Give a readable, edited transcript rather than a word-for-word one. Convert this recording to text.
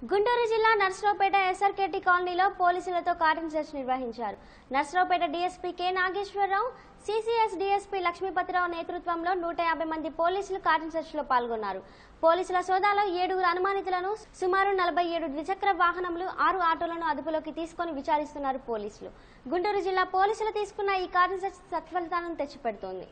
గుంటూరు జిల్లా నర్సరావుపేట ఎస్ఆర్కేటీ కాలనీలో పోలీసులతో కార్డన్ సెర్చ్ నిర్వహించారు. Narasaraopet DSP K Nageswararao, CCS DSP Lakshmipathirao నేతృత్వంలో 150 మంది పోలీసులు కార్డన్ సెర్చ్ లో పాల్గొన్నారు. పోలీసుల సోదాలో 7 అనుమానితులను, సుమారు 47 ద్విచక్ర వాహనములు, 6 ఆటోలను అదుపులోకి తీసుకుని విచారిస్తున్నారు పోలీసులు. గుంటూరు జిల్లా పోలీసులు తీసుకున్న ఈ కార్డన్ సెర్చ్ సత్ఫలితాలను తెచ్చిపెడుతోంది.